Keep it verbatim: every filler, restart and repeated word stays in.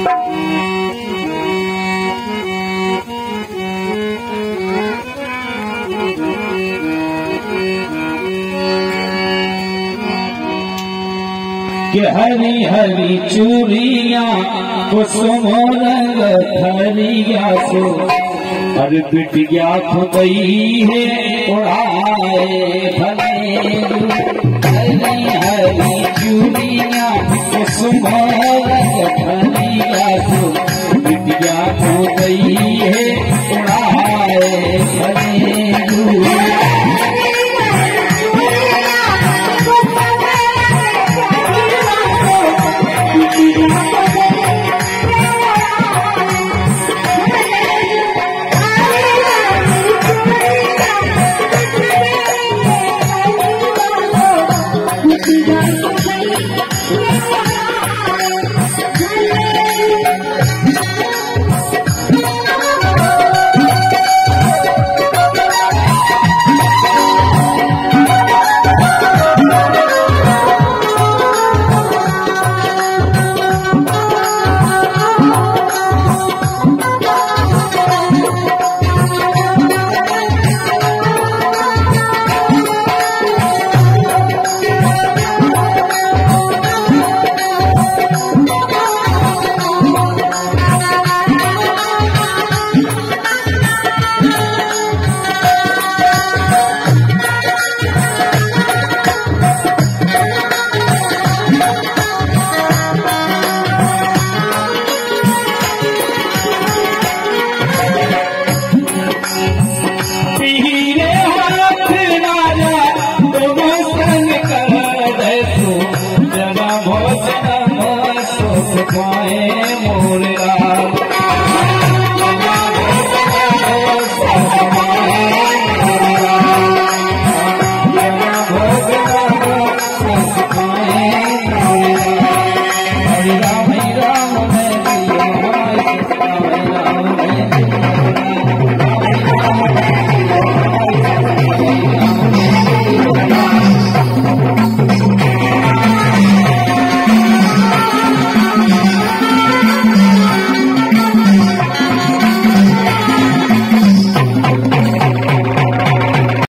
कि हरी हरी चूड़ियां कुसुम रंग थरिया सो और बिटिया खुबई है उड़ाए भले हरी हरी चूड़ियां कुसुम रंग थरिया सो बिटिया खुबई है उड़ाए भले मोरे